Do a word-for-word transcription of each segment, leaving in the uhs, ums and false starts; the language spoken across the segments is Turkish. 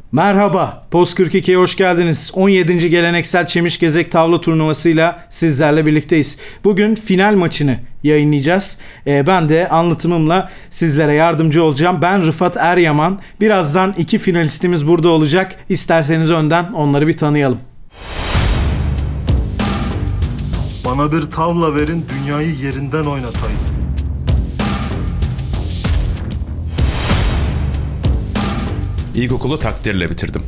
Merhaba, Post kırk iki'ye hoş geldiniz. on yedinci geleneksel Çemişgezek tavla turnuvasıyla sizlerle birlikteyiz. Bugün final maçını yayınlayacağız. Ee, ben de anlatımımla sizlere yardımcı olacağım. Ben Rıfat Eryaman. Birazdan iki finalistimiz burada olacak. İsterseniz önden onları bir tanıyalım. Bana bir tavla verin, dünyayı yerinden oynatayım. İlkokulu takdirle bitirdim.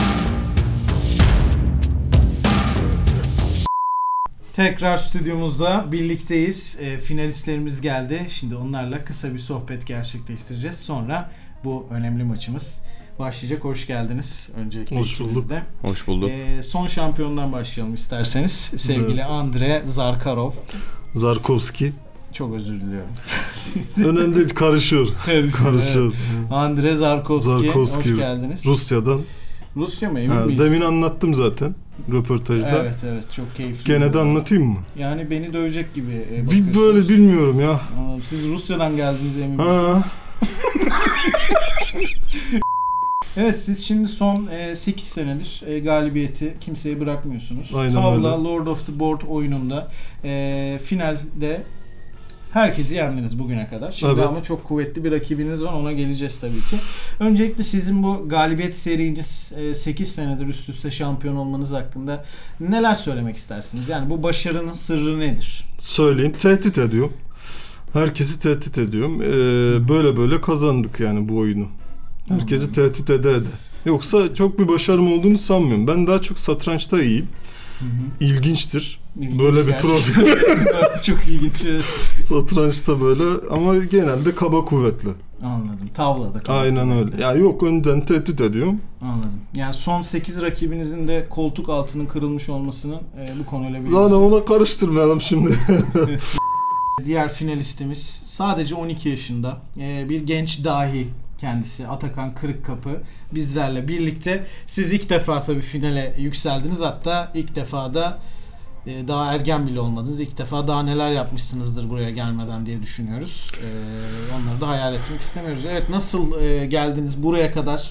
Tekrar stüdyomuzda birlikteyiz. E, finalistlerimiz geldi. Şimdi onlarla kısa bir sohbet gerçekleştireceğiz. Sonra bu önemli maçımız başlayacak. Hoş geldiniz. Öncelikle Hoş bulduk. de. Hoş bulduk. E, son şampiyondan başlayalım isterseniz. Sevgili evet. Andre Zarkarov. Zarkovski. Çok özür diliyorum. Önemli değil, karışıyor. Karışıyor. Evet. Andre Zarkovski. Zarkovski. Hoş geldiniz. Rusya'dan. Rusya mı? Emin ha, miyiz? Demin anlattım zaten röportajda. Evet evet, çok keyifli. Gene de anlatayım mı? Yani beni dövecek gibi e, Bir böyle bilmiyorum ya. Anladım. Siz Rusya'dan geldiniz emin misiniz? Evet, siz şimdi son e, sekiz senedir e, galibiyeti kimseye bırakmıyorsunuz. Aynen Tavla öyle. Lord of the Board oyununda e, finalde herkesi yendiniz bugüne kadar. Şimdi evet. Ama çok kuvvetli bir rakibiniz var, ona geleceğiz tabii ki. Öncelikle sizin bu galibiyet seriniz, e, sekiz senedir üst üste şampiyon olmanız hakkında neler söylemek istersiniz? Yani bu başarının sırrı nedir? Söyleyeyim, tehdit ediyorum. Herkesi tehdit ediyorum. Ee, böyle böyle kazandık yani bu oyunu. Herkesi hmm. tehdit ede ede. Yoksa çok bir başarım olduğunu sanmıyorum. Ben daha çok satrançta iyiyim. Hı hı. İlginçtir. İlginç böyle bir profil. Çok ilginç. Satrançta böyle ama genelde kaba kuvvetli. Anladım. Tavlada kaba Aynen kuvvetli. Öyle. Ya yok, önden tehdit ediyorum. Anladım. Yani son sekiz rakibinizin de koltuk altının kırılmış olmasının e, bu konuyla bir... Lan ona karıştırmayalım şimdi. Diğer finalistimiz sadece on iki yaşında. E, bir genç dahi kendisi, Atakan Kırıkkapı bizlerle birlikte. Siz ilk defa tabii finale yükseldiniz. Hatta ilk defa da e, daha ergen bile olmadınız. İlk defa daha neler yapmışsınızdır buraya gelmeden diye düşünüyoruz. E, onları da hayal etmek istemiyoruz. Evet, nasıl e, geldiniz buraya kadar?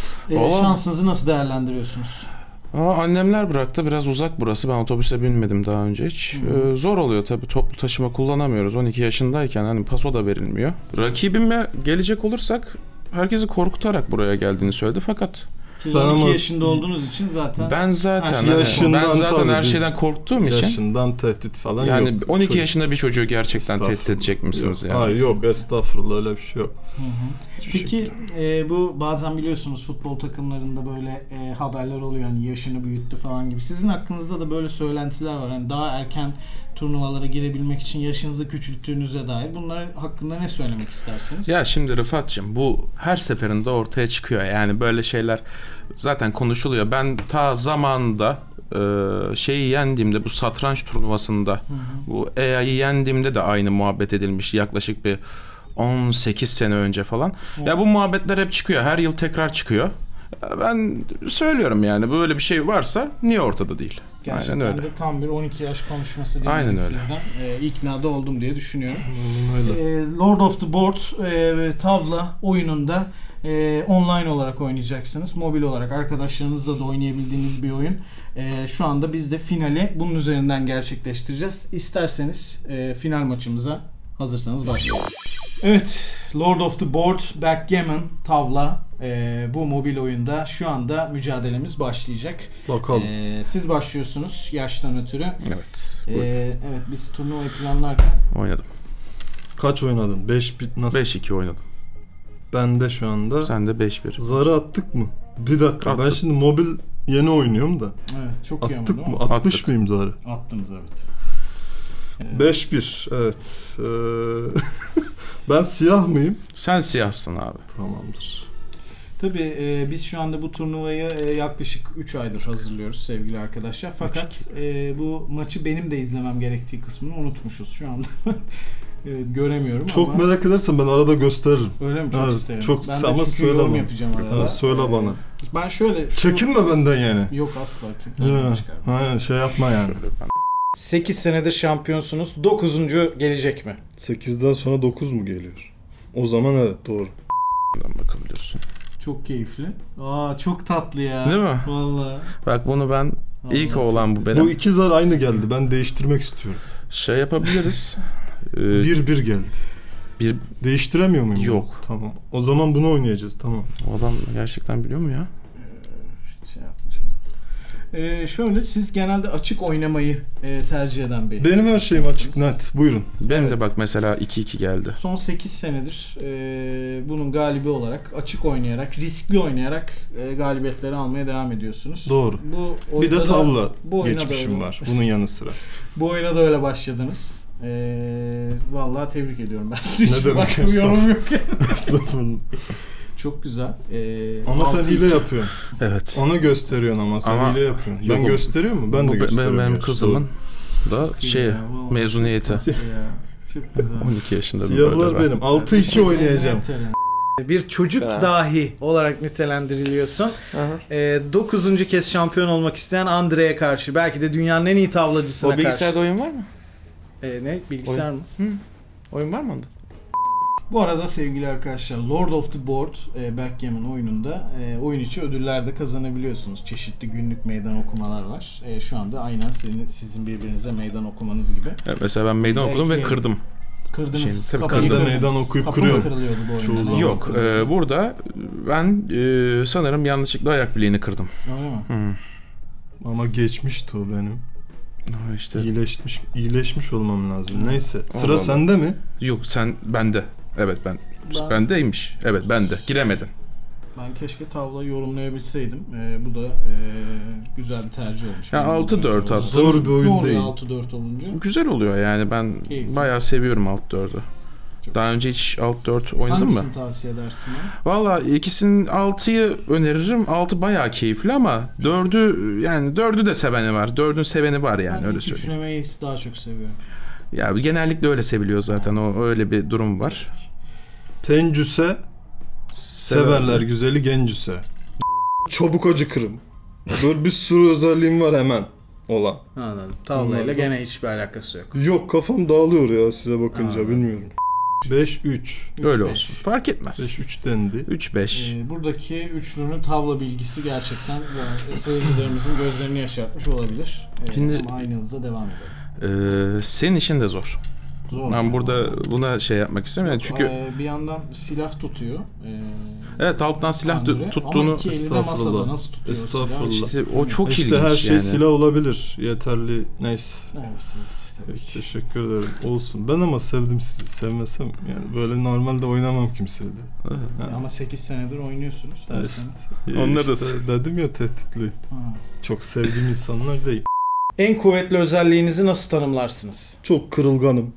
E, şansınızı nasıl değerlendiriyorsunuz? Aa, annemler bıraktı. Biraz uzak burası. Ben otobüse binmedim daha önce hiç. Ee, zor oluyor tabii. Toplu taşıma kullanamıyoruz. on iki yaşındayken hani paso da verilmiyor. Rakibime gelecek olursak herkesi korkutarak buraya geldiğini söyledi fakat siz on iki yaşında olduğunuz için zaten ben zaten her, şey, ben zaten her şeyden korktuğum için yaşından tehdit falan yani yok. on iki çocuk. Yaşında bir çocuğu gerçekten tehdit edecek misiniz yok. yani? Hayır, yok, estağfurullah, öyle bir şey yok. Hı hı. Peki e, bu bazen biliyorsunuz futbol takımlarında böyle e, haberler oluyor, yani yaşını büyüttü falan gibi. Sizin hakkınızda da böyle söylentiler var. Yani daha erken turnuvalara girebilmek için yaşınızı küçülttüğünüze dair. Bunlar hakkında ne söylemek istersiniz? Ya şimdi Rıfat'cığım, bu her seferinde ortaya çıkıyor. Yani böyle şeyler zaten konuşuluyor. Ben ta zamanında e, şeyi yendiğimde, bu satranç turnuvasında, hı hı. bu E A'yı yendiğimde de aynı muhabbet edilmiş. Yaklaşık bir on sekiz sene önce falan. Hı. Ya bu muhabbetler hep çıkıyor. Her yıl tekrar çıkıyor. Ben söylüyorum yani, böyle bir şey varsa niye ortada değil? Gerçekten öyle. De tam bir on iki yaş konuşması dinledik sizden. Ee, iknada oldum diye düşünüyorum. Ee, Lord of the Board e, tavla oyununda e, online olarak oynayacaksınız. Mobil olarak arkadaşlarınızla da oynayabildiğiniz bir oyun. E, şu anda biz de finali bunun üzerinden gerçekleştireceğiz. İsterseniz e, final maçımıza hazırsanız başlayalım. Evet, Lord of the Board Backgammon tavla e, bu mobil oyunda şu anda mücadelemiz başlayacak. Bakalım. E, siz başlıyorsunuz yaştan ötürü. Evet. E, evet, biz turnuvayı planlarken oynadım. Kaç oynadın? beş bir nasıl? beş iki oynadım. Ben de şu anda. Sen de beş bir. Zarı attık mı? Bir dakika. Attık. Ben şimdi mobil yeni oynuyorum da. Evet, çok iyi ama. Attık mı? Atmış Attık. mıyım zarı? Attınız, evet. beş bir, evet. Ee, ben siyah mıyım? Sen siyahsın abi. Tamamdır. Tabii e, biz şu anda bu turnuvayı e, yaklaşık üç aydır hazırlıyoruz sevgili arkadaşlar. Fakat e, bu maçı benim de izlemem gerektiği kısmını unutmuşuz şu anda. e, göremiyorum çok ama. Merak edersen ben arada gösteririm. Öyle mi? Çok evet, isterim. Çok, ben de ama çünkü yorum yapacağım arada. Ha, söyle ee, bana. Ben şöyle. Şunu... Çekinme benden yani. Yok asla. Ha, şey yapma yani. sekiz senedir şampiyonsunuz. dokuzuncu gelecek mi? sekizden sonra dokuz mu geliyor? O zaman evet, doğru. Bakabiliyorsun. Çok keyifli. Aa çok tatlı ya. Değil mi? Vallahi. Bak bunu ben Vallahi ilk oğlan bu benim. Bu iki zar aynı geldi. Ben değiştirmek istiyorum. Şey yapabiliriz. ee, Bir bir geldi. bir Değiştiremiyor muyum? Yok. Tamam. O zaman bunu oynayacağız. Tamam. O adam gerçekten biliyor mu ya? Şey yapmış. Ee, şöyle siz genelde açık oynamayı e, tercih eden bir. Benim her şeyim açık, net. Buyurun. Benim Evet. de bak mesela iki iki geldi. Son sekiz senedir e, bunun galibi olarak açık oynayarak, riskli oynayarak e, galibiyetleri almaya devam ediyorsunuz. Doğru. Bu Bir de oyunda da- tavla bu oyuna da geçmişim öyle. var. Bunun yanı sıra. Bu oyuna da öyle başladınız. Ee, vallahi tebrik ediyorum ben sizi. Ne Hiç demek, başka bir yorum yok. Estağfurullah. Çok güzel. Ee, Ama sen altı hile iki. yapıyorsun. Evet. Ona gösteriyorsun ama sen Ama- hile yapıyorsun. Yok, Ben o- gösteriyor mu? Ben Bu de be- gösteriyorum. benim gerçi. kızımın da şey Ya, vallahi mezuniyeti. çok tatlı ya. Çok güzel. on iki yaşında bir Siyahlar böyle. benim. altı iki oynayacağım. Bir çocuk Ha. dahi olarak nitelendiriliyorsun. Ee, dokuzuncu kez şampiyon olmak isteyen Andre'ye karşı. Belki de dünyanın en iyi tavlacısına O karşı. bilgisayarda oyun var mı? Ee, ne? Bilgisayar mı? Oyun var mı onda? Bu arada sevgili arkadaşlar Lord of the Board e, Backgammon oyununda e, oyun içi ödüller de kazanabiliyorsunuz. Çeşitli günlük meydan okumalar var. E, şu anda aynen senin, sizin birbirinize meydan okumanız gibi. Evet, mesela ben meydan Belki- okudum ve kırdım. Kırdınız. Şimdi, tabii kapıyı kırdım. kırdınız. Meydan okuyup Kapı kırıyor. mı kırılıyordu bu Çoğu oyunda? zaman. Yok, e, burada ben e, sanırım yanlışlıkla ayak bileğini kırdım. Öyle mi? Hı. Ama geçmişti o benim. Ha, işte. İyileşmiş, iyileşmiş olmam lazım. Neyse. Sıra Allah. sende mi? Yok sen bende. Evet ben. Ben- Bendeymiş. Evet bende. Giremedin. Ben keşke tavla yorumlayabilseydim. E, bu da e, güzel bir tercih olmuş. Ya Benim altı dört oldu. attım. Zor bir Ne oyun oluyor değil. altı dört olunca? Güzel oluyor yani ben Keyifli. bayağı seviyorum alt dördü. Çok Daha önce hiç alt dört oynadın mı? Hangisini tavsiye edersin bana? Valla ikisinin altıyı öneririm. altı bayağı keyifli ama dördü yani dördü de seveni var. dördün seveni var yani Ben öyle ilk söyleyeyim. üçlemeyi daha çok seviyorum. Ya genellikle öyle seviliyor zaten. O öyle bir durum var. Pencüse, severler güzeli gencüse. Çabuk acıkırım. Böyle bir sürü özelliğim var hemen olan. Anladım. Tavlayla Onlardan- gene hiçbir alakası yok. Yok, kafam dağılıyor ya size bakınca, Aa. bilmiyorum. beş üç. Öyle beş. olsun. Fark etmez. beş üç dendi. üç beş. Ee, buradaki üçlünün tavla bilgisi gerçekten bu seyircilerimizin gözlerini yaşartmış olabilir. Ee, Şimdi- ama aynı hızda devam edelim. Ee, senin işin de zor. Zor. Ben burada buna şey yapmak istiyorum. Yani çünkü Ee, bir yandan silah tutuyor. Ee, evet alttan silah Andre. tu- Ama tuttuğunu iki eli de Estağfurullah. masada nasıl tutuyor silahı? Estağfurullah. işte o çok İşte ilginç her şey yani. silah olabilir. Yeterli. Neyse. Evet, evet tabii Peki, ki. teşekkür ederim. Olsun. Ben ama sevdim sizi. Sevmesem yani böyle normalde oynamam kimseyle. Ha. Ha. Ama sekiz senedir oynuyorsunuz. her Evet. sene. Ya Onlar da- işte dedim ya, tehditli. Ha. Çok sevdiğim insanlar değil. En kuvvetli özelliğinizi nasıl tanımlarsınız? Çok kırılganım.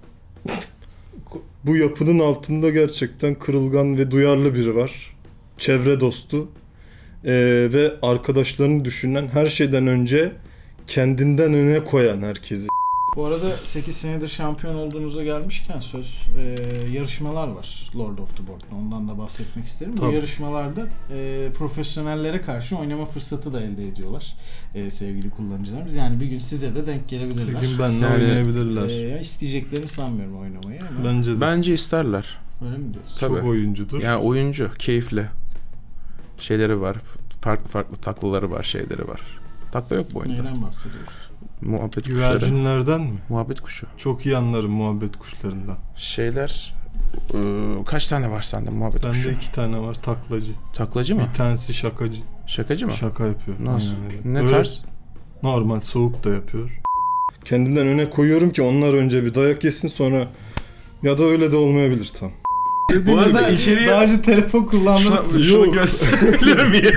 Bu yapının altında gerçekten kırılgan ve duyarlı biri var. Çevre dostu. Ee, ve arkadaşlarını düşünen, her şeyden önce kendinden öne koyan herkesi. Bu arada sekiz senedir şampiyon olduğunuza gelmişken söz e, yarışmalar var Lord of the Board'da. Ondan da bahsetmek isterim. Bu Tabii. yarışmalarda e, profesyonellere karşı oynama fırsatı da elde ediyorlar e, sevgili kullanıcılarımız. Yani bir gün size de denk Bir gelebilirler. gün benimle Yani- oynayabilirler. E, isteyeceklerini sanmıyorum oynamayı ama Bence de. Bence isterler. öyle mi diyorsun? Tabii. Çok oyuncudur. Yani oyuncu, keyifli. Şeyleri var. Farklı farklı taklaları var, şeyleri var. Takla yok bu oyunda. Neyden bahsediyoruz? Muhabbet kuşları. Güvercinlerden mi? Muhabbet kuşu. Çok iyi anlarım muhabbet kuşlarından. Şeyler e, kaç tane var sende muhabbet kuşu? Bende iki tane var, taklacı. Taklacı mı? Bir tanesi şakacı. Şakacı mı? Şaka yapıyor. Nasıl? Aynen öyle. Ne Öyle tarz? Normal soğuk da yapıyor. Kendimden öne koyuyorum ki onlar önce bir dayak yesin, sonra ya da öyle de olmayabilir tam. Bu arada içeriye... Daha önce telefon kullandınız. Şunu, şunu gösterebilir miyim?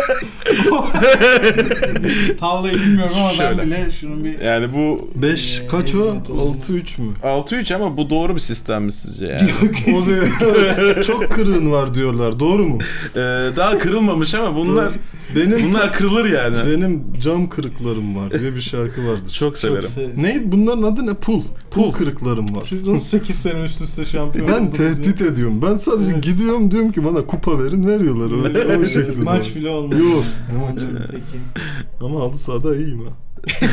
Tavlayı bilmiyorum ama Şöyle. ben bile şunun bir Yani bu beş Ee, kaç o? hizmet olsun. altı üç mü? altı üç ama bu doğru bir sistem mi sizce yani? O da- çok kırığın var diyorlar. Doğru mu? Ee, daha kırılmamış ama bunlar Benim bunlar kırılır yani. benim cam kırıklarım var diye bir şarkı vardı. Çok severim. se- Neydi bunların adı ne? Pul. Pul kırıklarım var. Siz nasıl sekiz sene üst üste şampiyon Ben oldunuz ya? tehdit ediyorum. Ben sadece Evet. gidiyorum, diyorum ki bana kupa verin, veriyorlar. Öyle, o şekilde. Maç bile olmadı. Yok. Yani. Ne maçı? Peki. Ama halı sahada iyiyim ha.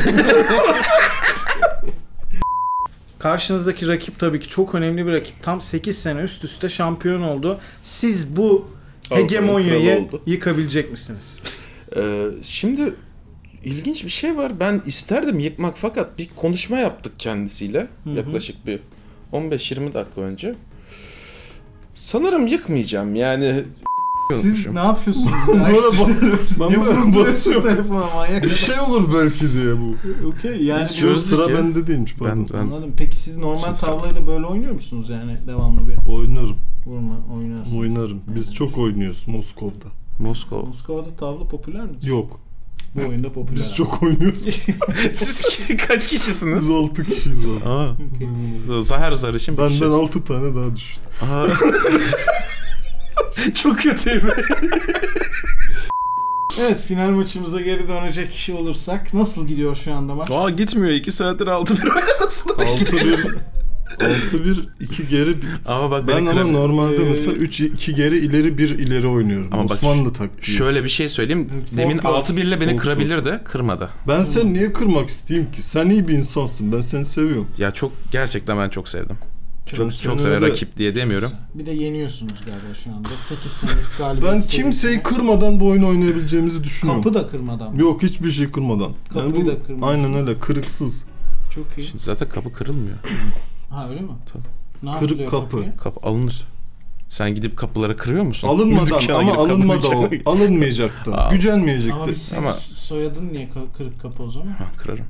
Karşınızdaki rakip tabii ki çok önemli bir rakip. Tam sekiz sene üst üste şampiyon oldu. Siz bu hegemonyayı yıkabilecek misiniz? Ee, şimdi ilginç bir şey var. Ben isterdim yıkmak fakat bir konuşma yaptık kendisiyle. Hı-hı. Yaklaşık bir on beş yirmi dakika önce. Sanırım yıkmayacağım yani. Siz ne yapıyorsunuz? Ben böyle basıyorum. Telefona manyak. Bir şey olur belki diye bu. Okey yani bu sıra ya. Bende değilmiş pardon. Ben, ben... Anladım. Peki siz normal tavlayla böyle oynuyor musunuz yani devamlı bir? Oynarım. Vurma oynarsınız. Oynarım. Biz yani. Çok oynuyoruz Moskov'da. Moskova. Moskova'da tavla popüler mi? Yok. Bu oyunda popüler. Biz abi. Çok oynuyoruz. Siz kaç kişisiniz? Biz altı kişiyiz abi. Aa. Okay. Her sarışın bir Benden kişi. altı tane daha düşün. Çok kötüyüm. Evet, final maçımıza geri dönecek olursak nasıl gidiyor şu anda maç? Aa gitmiyor. iki saattir altı bir oynasın. altı bir altı bir iki geri bir. Ama bak ben ama normalde ee... mesela üç iki geri ileri bir ileri oynuyorum. Ama Osmanlı taktiği. Şöyle bir şey söyleyeyim. Demin altı bir ile beni Folk kırabilirdi. Kırmadı. Ben seni niye kırmak isteyeyim ki? Sen iyi bir insansın. Ben seni seviyorum. Ya çok gerçekten ben çok sevdim. Çok çok, çok öyle... rakip diye demiyorum. Bir de yeniyorsunuz galiba şu anda. sekiz senelik galibiyet. Ben kimseyi serisi. Kırmadan bu oyunu oynayabileceğimizi düşünüyorum. Kapı da kırmadan. Yok, hiçbir şey kırmadan. Kapıyı yani bu, da kırmadan. Aynen öyle, kırıksız. Çok iyi. Şimdi zaten kapı kırılmıyor. Ha öyle mi? Tabii. Ne Kırık kapı. Kapıya? Kapı alınır. Sen gidip kapıları kırıyor musun? Alınmadan ama alınmadı o. Alınmayacaktı. Aa. Gücenmeyecekti. Ama biz senin ama... soyadın niye kırık kapı o zaman? Ha, kırarım.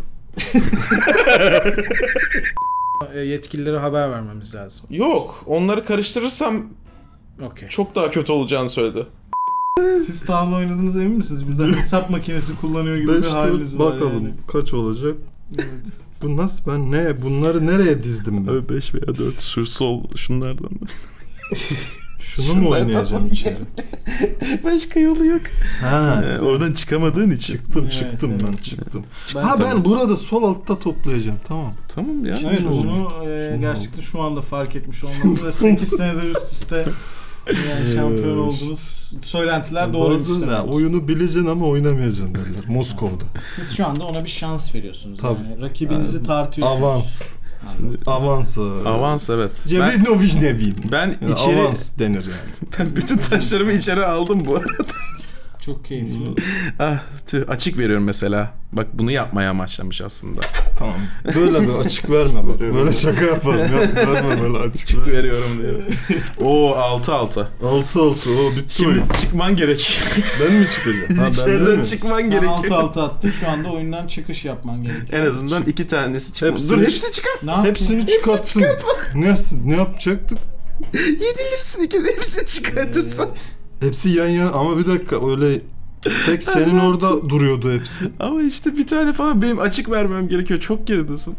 Yetkililere haber vermemiz lazım. Yok, onları karıştırırsam okay. Çok daha kötü olacağını söyledi. Siz tavla oynadığınız emin misiniz? Birden hesap makinesi kullanıyor gibi bir haliniz var. Bakalım yani. Kaç olacak? Evet. Bu nasıl, ben ne bunları nereye dizdim ben? beş veya dört şu sol şunlardan. Şunu mu oynayacağım içeri? Başka yolu yok. Ha, ee, oradan çıkamadığın için. Çıktım evet, çıktım evet, ben evet. çıktım. Ben, ha tamam. Ben burada sol altta toplayacağım, tamam. Tamam ya. Evet, bunu e, gerçekten şu anda fark etmiş olmamız ve sekiz senedir üst üste yani şampiyon oldunuz. Söylentiler doğruymuş. Oyunu bileceksin ama oynamayacaksın derler Moskov'da. Siz şu anda ona bir şans veriyorsunuz. Tabii. Yani rakibinizi yani, tartıyorsunuz. Avans. Avans. Avans evet. Cevinovic Nevin. Ben yani içeri avans denir yani. Ben bütün taşlarımı içeri aldım bu arada. Çok keyifli. Ah, tüh, açık veriyorum mesela. Bak bunu yapmaya amaçlamış aslında. Tamam. Böyle bir açık verme bak. Böyle şaka yapalım. Yap, verme böyle açık, açık ver. veriyorum diye. Oo altı altı. altı altı. O bitti. Şimdi oyun. Çıkman gerek. Ben mi çıkacağım? Ha, İçeriden çıkman gerek. altı altı attın. Şu anda oyundan çıkış yapman gerekiyor. En azından iki tanesi çıkmadı. Hepsini, Dur hepsi çıkar. Ne hepsini çıkarttın. Ne, ne yapacaktık? Yenilirsin iki hepsini çıkartırsan. Ee... Hepsi yan yana ama bir dakika öyle tek senin orada duruyordu hepsi. Ama işte bir tane falan benim açık vermem gerekiyor. Çok geridesin.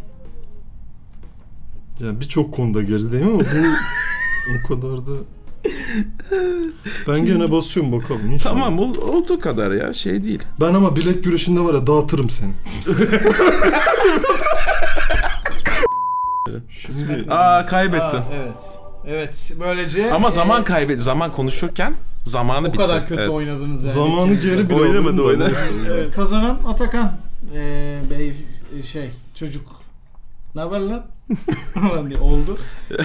Yani birçok konuda gerideyim ama bu o kadar da. Ben gene basıyorum bakalım inşallah. Tamam ol, olduğu kadar ya şey değil. Ben ama bilek güreşinde var ya dağıtırım seni. Şimdi... Aa kaybettin. Aa, evet. Evet böylece. Ama zaman e... kaybet zaman konuşurken zamanı o bitti. O kadar kötü evet. oynadınız yani. Zamanı geri bile oynamadı oynadı. Evet, kazanan Atakan ee, bey şey çocuk. Ne haber lan? Oldu.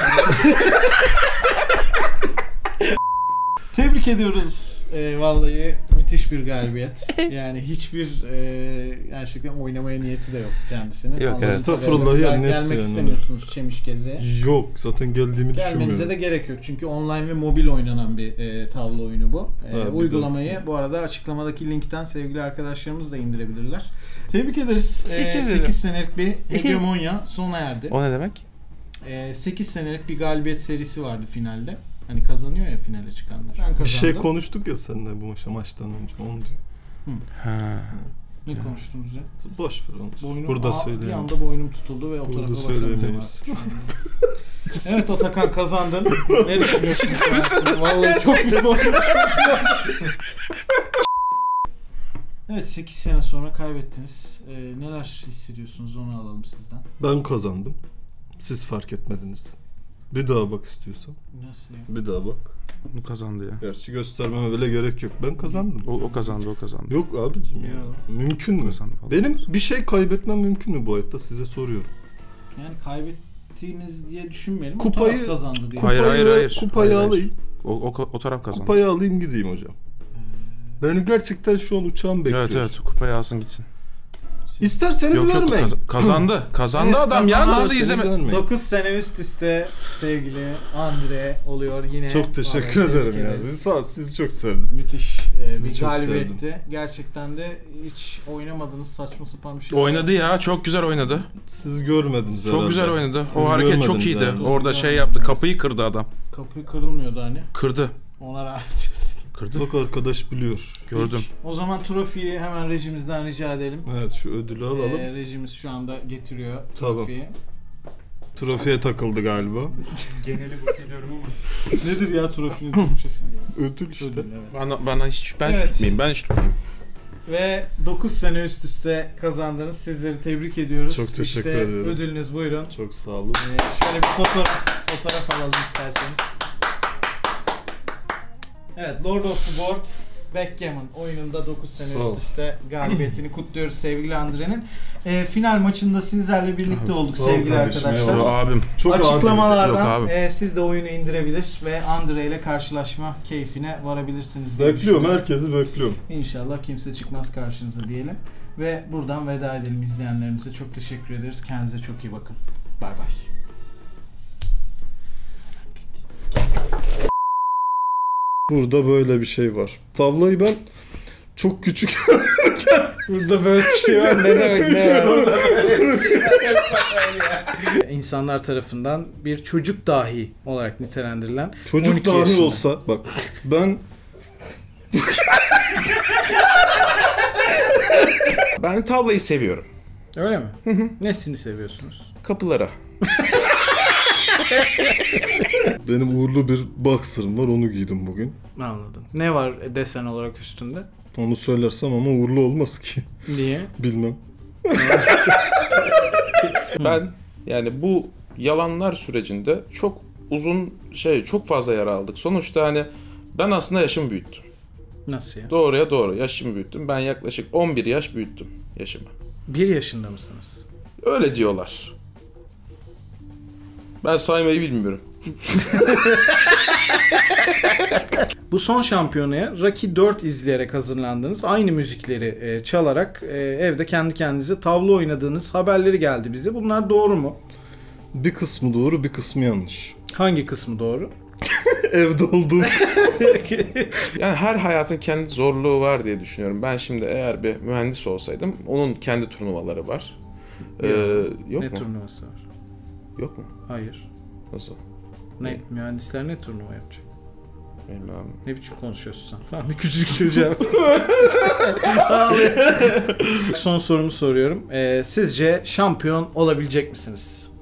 Tebrik ediyoruz. E, vallahi müthiş bir galibiyet. Yani hiçbir e, gerçekten oynamaya niyeti de yok kendisinin. Yok, evet. Estağfurullah ya. Gelmek yani. istemiyorsunuz Çemişkez'e. Yok zaten geldiğimi Gelmenize düşünmüyorum. Gelmenize de gerek yok. Çünkü online ve mobil oynanan bir e, tavla oyunu bu. E, evet, uygulamayı bu arada açıklamadaki linkten sevgili arkadaşlarımız da indirebilirler. Tebrik ederiz. E, sekiz senelik bir hegemonya sona erdi. O ne demek? E, sekiz senelik bir galibiyet serisi vardı finalde. Hani kazanıyor ya finale çıkanlar. Bir şey konuştuk ya seninle bu maça maçtan önce onu diyor. Hı. Ha. Ne ha. konuştunuz ya? Boş ver onu. Boynum, burada söyleyeyim. Bir anda boynum tutuldu ve o burada tarafa başlamayacağım artık. Evet Atakan kazandın. Ne düşünüyorsun? Vallahi çok pis boynum. Evet sekiz sene sonra kaybettiniz. Ee, neler hissediyorsunuz onu alalım sizden. Ben kazandım. Siz fark etmediniz. Bir daha bak istiyorsan. Nasıl ya? Bir daha bak. Bu kazandı ya. Gerçi göstermeme bile gerek yok. Ben kazandım. O, o kazandı, o kazandı. Yok abicim ya. ya. Mümkün mü? Benim bir şey kaybetmem mümkün mü bu hayatta? Size soruyorum. Yani kaybettiğiniz diye düşünmeyelim. Kupayı kazandı diye. Hayır, hayır, hayır. Kupayı hayır, alayım. Hayır. O, o, o taraf kazandı. Kupayı alayım gideyim hocam. Benim gerçekten şu an uçağım bekliyor. Evet evet kupayı alsın gitsin. İsterseniz yok, yok, vermeyin. Kaz- kazandı. Kazandı Evet, adam ya, nasıl izleme? dokuz sene üst üste sevgili Andre oluyor yine. Çok teşekkür Vallahi ederim ya. Sağ ol, sizi çok sevdim. Müthiş e, Sizi bir çok galibiyetti. sevdim. Gerçekten de hiç oynamadığınız saçma sapan bir şey. Oynadı ya, çok güzel oynadı. Siz görmediniz Çok herhalde. güzel oynadı. Siz o hareket çok görmediniz iyiydi. herhalde. Orada şey Evet. yaptı. Kapıyı kırdı adam. Kapıyı kırılmıyordu hani. Kırdı. Ona rağmen diyorsun. Kırdı. Bak arkadaş biliyor. Gördüm. O zaman trofiyi hemen rejimizden rica edelim. Evet şu ödülü alalım. Ee, rejimiz şu anda getiriyor Tamam. trofiyi. Trafiğe takıldı galiba. Geneli bu biliyorum ama. Nedir ya trofinin Türkçesi? Ödül işte. Ödül, evet. Bana, bana hiç, ben Evet. hiç tutmayayım. Ben hiç tutmayayım. Ve dokuz sene üst üste kazandınız. Sizleri tebrik ediyoruz. Çok teşekkür işte ederim. ödülünüz buyurun. Çok sağ olun. Ee, şöyle bir fotoğraf, fotoğraf alalım isterseniz. Evet, Lord of the Board Backgammon oyununda dokuz sene Sağ ol. üst üste galibiyetini kutluyoruz sevgili Andre'nin. Ee, final maçında sizlerle birlikte olduk Sağ ol sevgili kardeşim, arkadaşlar. eyvallah. Abim. Çok Açıklamalardan Yok abi. e, siz de oyunu indirebilir ve Andre ile karşılaşma keyfine varabilirsiniz diye Bekliyorum, düşünüyorum. herkesi bekliyorum. İnşallah kimse çıkmaz karşınıza diyelim. Ve buradan veda edelim izleyenlerimize. Çok teşekkür ederiz. Kendinize çok iyi bakın. Bay bay. Burada böyle bir şey var. Tavlayı ben çok küçük... Burada böyle bir şey var. Ne demek ne var? İnsanlar tarafından bir çocuk dahi olarak nitelendirilen Çocuk on iki dahi yaşında. olsa bak ben Ben tavlayı seviyorum. Öyle mi? Hı hı. Nesini seviyorsunuz? Kapılara. benim uğurlu bir boxer'ım var, onu giydim bugün. Anladım. Ne var desen olarak üstünde? Onu söylersem ama uğurlu olmaz ki. Niye? Bilmem. Ben yani bu yalanlar sürecinde çok uzun şey çok fazla yara aldık. Sonuçta hani ben aslında yaşımı büyüttüm. Nasıl ya? Doğruya doğru yaşımı büyüttüm. Ben yaklaşık on bir yaş büyüttüm yaşımı. Bir yaşında mısınız? Öyle diyorlar. Ben saymayı bilmiyorum. Bu son şampiyonaya Rocky dört izleyerek hazırlandınız. Aynı müzikleri e, çalarak e, evde kendi kendinize tavla oynadığınız haberleri geldi bize. Bunlar doğru mu? Bir kısmı doğru, bir kısmı yanlış. Hangi kısmı doğru? Evde olduğum Yani her hayatın kendi zorluğu var diye düşünüyorum. Ben şimdi eğer bir mühendis olsaydım onun kendi turnuvaları var. Ee, yok ne mu? turnuvası var? Yok mu? Hayır. Nasıl? Ne, mühendisler ne turnuva yapacak? Bilmem. Ne biçim konuşuyorsun sen? Falan bir küçücük çocuğa. Son sorumu soruyorum. Ee, sizce şampiyon olabilecek misiniz?